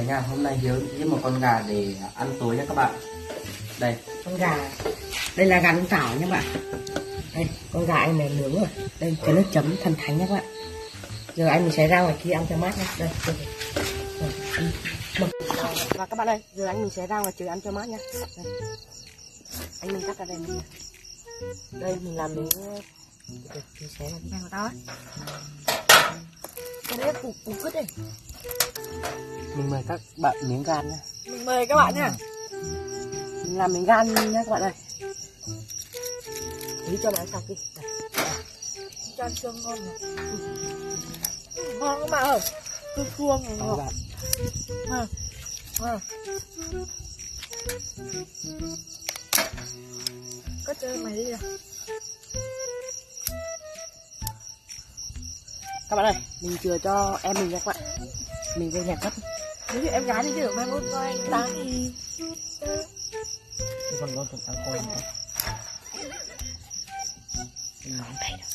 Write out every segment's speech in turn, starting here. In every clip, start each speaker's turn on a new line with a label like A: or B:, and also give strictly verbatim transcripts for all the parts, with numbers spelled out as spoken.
A: nha. Hôm nay Hiếu giết một con gà để ăn tối nha các bạn. Đây,
B: con gà. Đây là gà nướng tảo nha các bạn. Đây, con gà anh này nướng rồi. Đây, cái nước chấm thần thánh nha các bạn. Giờ anh mình sẽ ra ngoài kia ăn cho mát nha. Đây, đây. Đây. Và các bạn ơi, giờ anh mình sẽ ra ngoài trời ăn cho mát nha. Đây. Anh mình cắt ra đây mình. Đây mình làm miếng mình sẽ làm cái đó. Cái đấy củ củ cứt đây.
A: mình mời các bạn miếng gan nha.
B: Mình mời các bạn nha. Mình làm miếng gan nha các bạn ơi. Tí cho nó sạch đi. Cho ăn xương ngon rồi. Ngon các bạn ơi. Cứ chuông này ngon. À. À. Cất chơi mày đi nào. Các bạn ơi, mình chừa cho em mình nha các bạn. Mình về nhà cất. Nếu như em gái đi chứ mai mốt coi anh tán thì
A: Con con con con con.
B: không thấy đâu.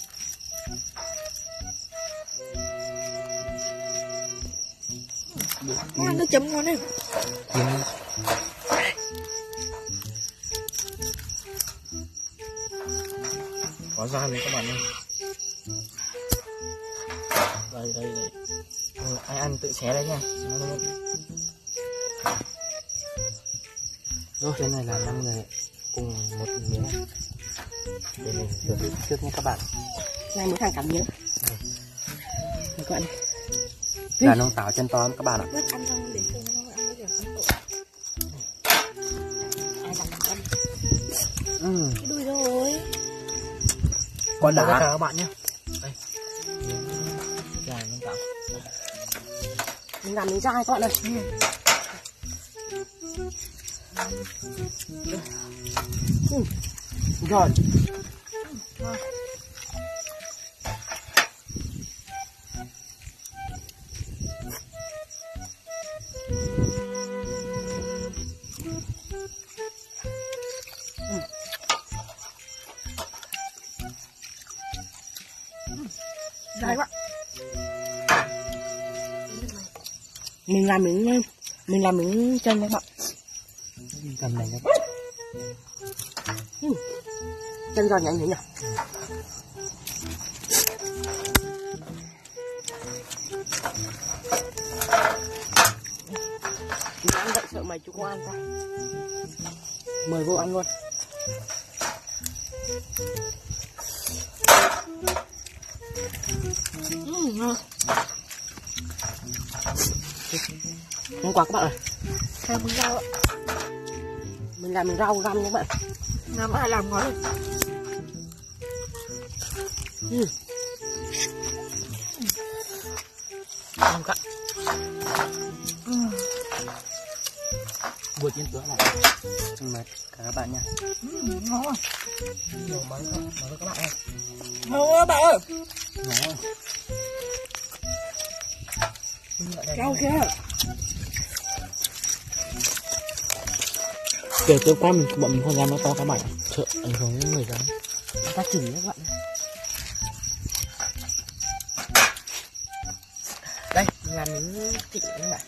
B: Nó ăn nước chấm ngon đấy.
A: Có da này các bạn ơi. Đây đây đây. Ừ, ai ăn tự xé đấy nha. Rồi cái này là năm người cùng một miếng. Để mình thưởng thức trước nha các bạn.
B: Này mỗi thằng cảm miếng. Các bạn.
A: Gà nướng tảo chân to các bạn ạ.
B: Nước ăn xong để xương nó ăn cái gì ăn tội. Ai đặt ăn.
A: Ừ.
B: Cái đuôi rồi.
A: Con đá các bạn nhé. Đây. Gà nướng tảo.
B: Mình làm miếng dai các bạn ơi. Ừ. Rồi. Ừ. Dai quá. Mình làm miếng mình làm miếng chân các bạn.
A: Mình cầm này các bạn.
B: Ừ. Chân giòn nhanh thế nhỉ. Mình ăn vậy sợ mày chú không ăn ta. Mời vô ăn luôn. Ừ, ngon. Ngon quá các bạn ơi. Theo miếng rau ạ. Mình làm miếng rau răm nha các bạn. Làm ai làm ngon rồi. Ừ. Ngon cả. Ừ.
A: Vượt nhân tướng này. Mời các bạn nha.
B: Ừ, ngon rồi.
A: Nhiều món không? Mời các bạn ơi.
B: Ngon quá bạn ơi.
A: Ngon.
B: Rau kia.
A: Kể từ qua mình bọn mình không dám nói to các bạn ạ. Sợ ảnh hưởng đến người đó.
B: Người ta chửi các bạn. Đây, mình làm miếng thịt các bạn.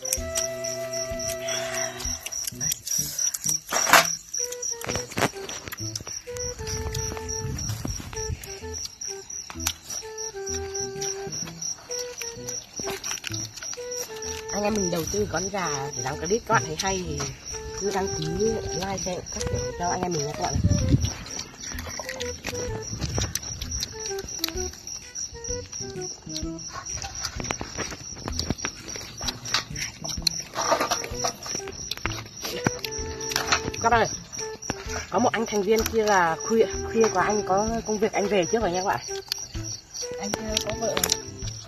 B: Đây. Anh em mình đầu tư con gà để làm clip các bạn thấy hay thì cứ đăng ký like share các kiểu cho anh em mình nha các bạn. Các bạn ơi, có một anh thành viên kia là khuya khuya quá, anh có công việc anh về trước rồi nha các bạn. Anh kia có vợ rồi.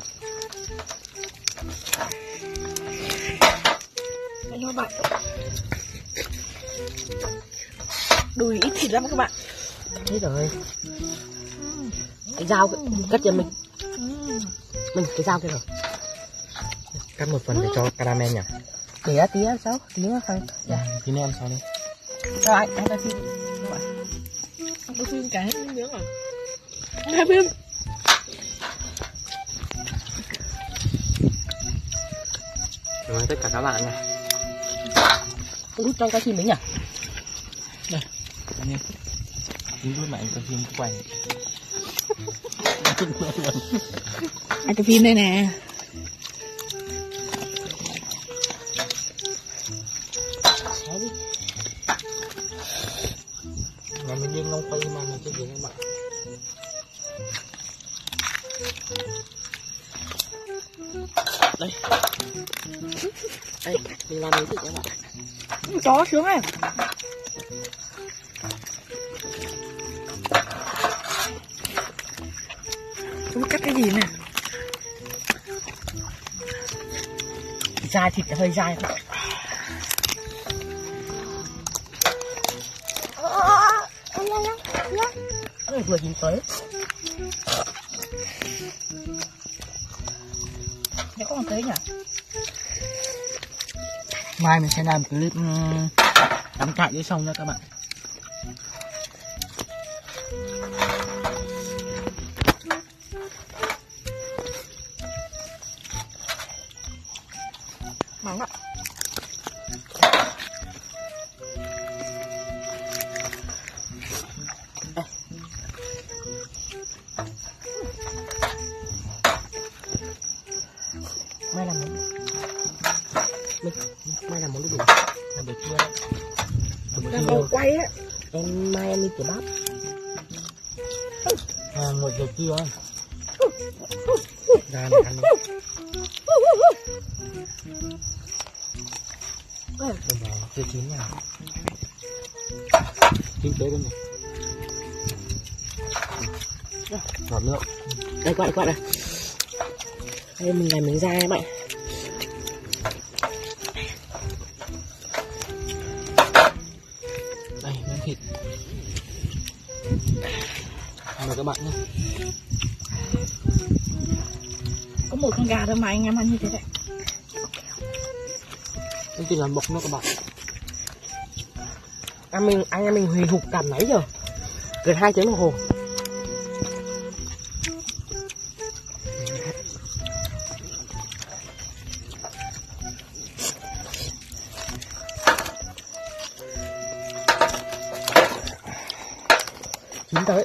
B: Anh các bạn. Đùi ít thịt lắm các bạn. Thế rồi. Cái dao cất cho mình. Mình cái dao kia rồi.
A: Cắt một phần để cho caramel nhỉ?
B: Để tí ăn sao? Tí nữa phải. Dạ.
A: Tí nữa ăn sao đi.
B: Rồi, ăn ta phim. Các bạn. Ăn ta phim cả hết miếng rồi. Ăn ta phim.
A: Rồi tất cả các bạn nha.
B: Đút trong cái chim đấy nhỉ?
A: Đây, anh em. Dính luôn lại cái phim quay.
B: Ai cái phim đây nè.
A: Mà mình đi nông quay mà mình chơi gì các bạn. Đây. Đây, mình làm cái gì các bạn.
B: Chó sướng này. Không cắt cái gì nè. Dai thịt hơi dai thôi. Ôi, vừa nhìn tới. Nó có còn tới nhỉ?
A: Mai mình sẽ làm clip đắm cạn dưới sông nha các bạn.
B: Mắng ạ. Mai làm món Mai, mai làm món đủ.
A: Làm buổi trưa đấy.
B: Làm món quay á. Em mai em đi tiểu bắp.
A: À, ngồi giờ trưa ra này ăn đi. Rồi vào chưa chín nào. Chín tới bên này. Ngọt nước.
B: Đây quạt quạt này. Đây mình làm miếng da các bạn.
A: Đây miếng thịt. Mời các bạn nhé.
B: Có một con gà thôi mà anh em ăn như thế đấy.
A: Anh chỉ làm bọc nó các bạn.
B: Anh mình anh em mình hùy hục cả nãy giờ. Gần hai tiếng đồng hồ. Chín tới.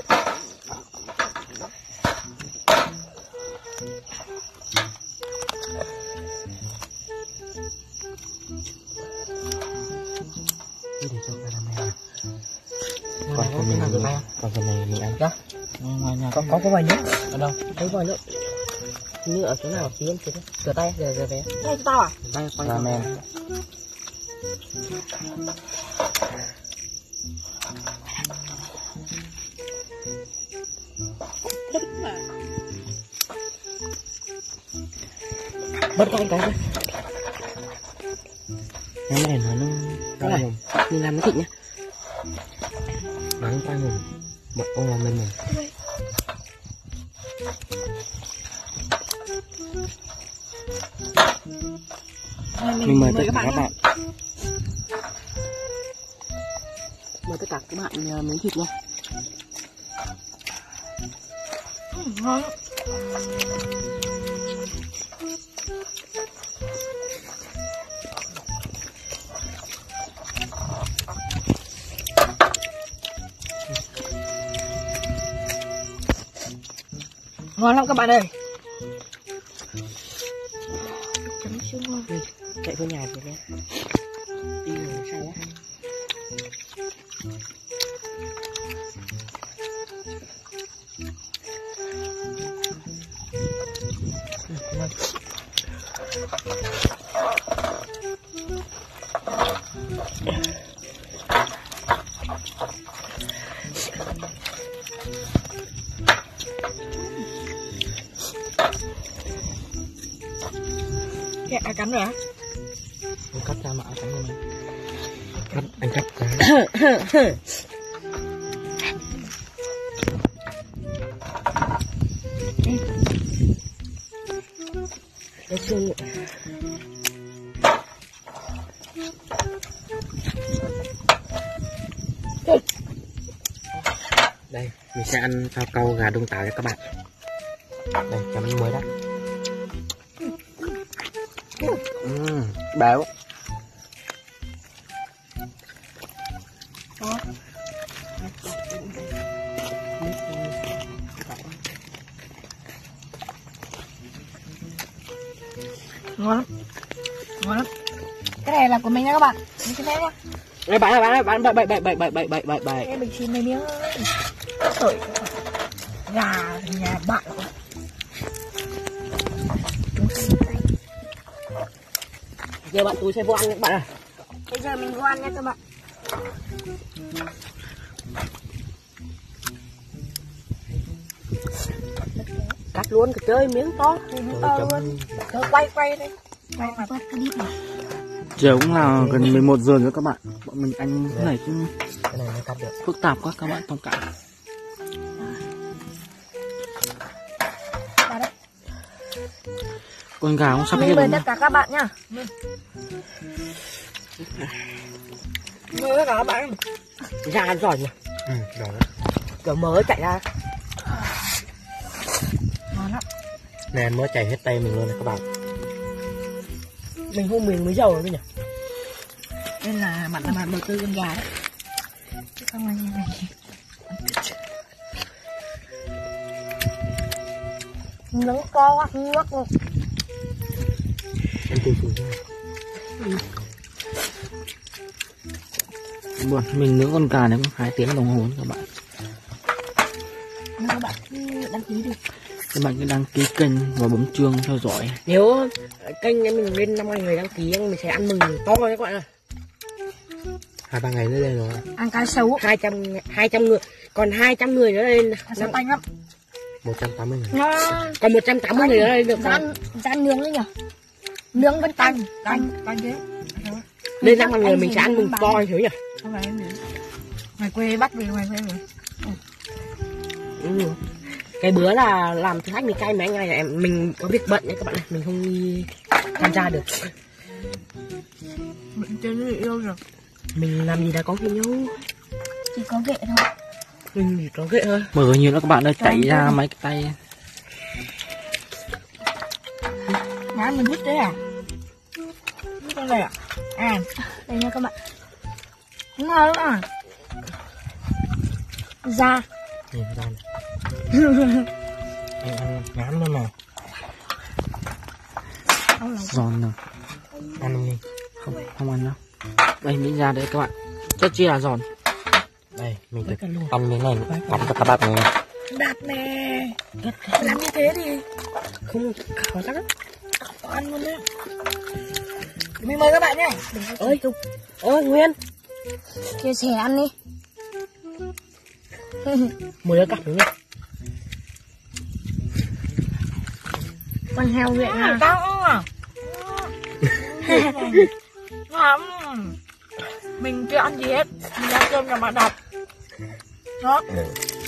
A: Để cho caramel. Còn phần này mình còn phần này mình ăn chắc. Ngoài nhà
B: Có có có vài nữa.
A: ở đâu?
B: Thấy vài nữa. Như ở chỗ nào tí em chết. Rửa tay rửa rửa vé. Đây cho tao à?
A: Đây caramel.
B: Bớt cái cái thôi.
A: Cái này nó nó
B: Cái này mình làm cái thịt nhá.
A: nắng tay mình bật ông làm lên mình.
B: Mình,
A: mình mời
B: mời
A: tất
B: các
A: cả
B: bạn,
A: các bạn.
B: mời tất cả các bạn uh, miếng thịt nha. Ừ, ngon. Ngon lắm các bạn ơi. Chấm siêu ngon. Đi, chạy vô nhà rồi nhé. Đi rồi sao á? Kẹo ai cắn rồi á?
A: Anh cắt ra mà cắn lên mình. Cắt anh cắt cái.
B: Cái xương nữa.
A: Đây mình sẽ ăn phao câu gà đông tảo cho các bạn. Đây chấm muối đó. Uhm, béo.
B: Có. Ngon lắm, ngon lắm. Cái này là của mình nha các bạn, mình xin phép nhá.
A: Đây bạn ơi, bạn ơi, bạn bảy bảy bảy bảy bảy bảy bảy bảy.
B: Đây mình xin mấy miếng sợi gà nhà bạn.
A: Giờ bạn tôi sẽ vô ăn các bạn ơi.
B: Bây giờ mình vô ăn nha các bạn.
A: Cắt luôn cái chơi miếng to.
B: Miếng to luôn. Cứ quay quay đây. Quay mà quay cái đít này.
C: Giờ cũng là gần mười một giờ rồi các bạn. Bọn mình ăn cái này cũng
A: Cái này mới cắt được.
C: phức tạp quá các bạn thông cảm.
B: Vào đây.
C: Con gà cũng sắp hết
B: Mời
C: rồi.
B: tất cả các bạn nhá. Mời tất cả các bạn.
A: Ra ăn giỏi nhỉ.
C: Ừ, rồi.
A: Kiểu mỡ chạy ra.
B: Ngon lắm.
A: Nè mỡ chảy hết tay mình luôn này các bạn. Mình hôn mình mới giàu rồi nhỉ.
B: Nên là bạn là bạn đầu tư con gà đấy. Chứ không là như này. Nướng to quá, nước luôn.
A: Ăn từ từ thôi.
C: Buồn, mình nướng con gà này cũng hai tiếng đồng hồ các bạn.
B: Nhưng các bạn cứ đăng ký đi.
C: Các bạn cứ đăng ký kênh và bấm chuông theo dõi.
A: Nếu kênh em mình lên năm mươi người đăng ký mình sẽ ăn mừng to rồi các bạn ơi. Hai ba ngày nữa lên rồi.
B: Ăn cá sấu.
A: hai trăm hai trăm người, còn hai trăm người nữa lên.
B: Cá sấu tanh lắm.
A: một trăm tám mươi người.
B: Nó
A: Còn một trăm tám mươi người nữa lên được rồi.
B: rán rán nướng đấy nhỉ? Nướng vẫn tanh, tanh, tanh thế.
A: Lên năm mươi người mình sẽ ăn mừng to hiểu nhỉ?
B: Không phải em nữa. Ngoài quê bắt về ngoài quê rồi.
A: Ừ. Cái bữa là làm thử thách mình cay mấy ngày em mình có việc bận đấy các bạn này, mình không đi tham gia được.
B: Mình chơi người yêu rồi.
A: Mình làm gì đã có gì nhau.
B: Chỉ có ghệ thôi.
A: Mình chỉ có ghệ thôi.
C: Mở nhiều nữa các bạn ơi, chảy ra mấy cái tay.
B: Má mình hút đấy à? Hút con này à? À, đây nha các bạn. Ngon lắm à? Da.
A: Nhìn ra này. Em ăn ngán luôn này.
C: Giòn rồi.
A: Ăn không đi.
C: Không, không ăn đâu. Đây miếng da đấy các bạn. Rất chi là giòn.
A: Đây, mình phải ăn miếng này cắn cho các bạn này.
B: Đạt nè. Làm như thế thì
A: Không khó chắc lắm.
B: không ăn luôn đấy. Mình mời các bạn nhé.
A: Ơi, ơi Nguyên.
B: Chia sẻ ăn đi.
A: Mời các bạn nhé.
B: Con heo viện à? Tao à? Ngon. Mình chưa ăn gì hết. Mình ăn cơm nhà bạn Đạt. Đó.